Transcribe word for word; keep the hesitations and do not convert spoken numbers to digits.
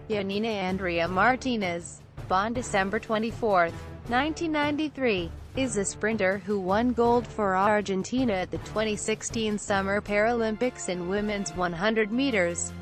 Yanina Andrea Martinez, born December twenty-fourth, nineteen ninety-three, is a sprinter who won gold for Argentina at the twenty sixteen Summer Paralympics in women's one hundred meters.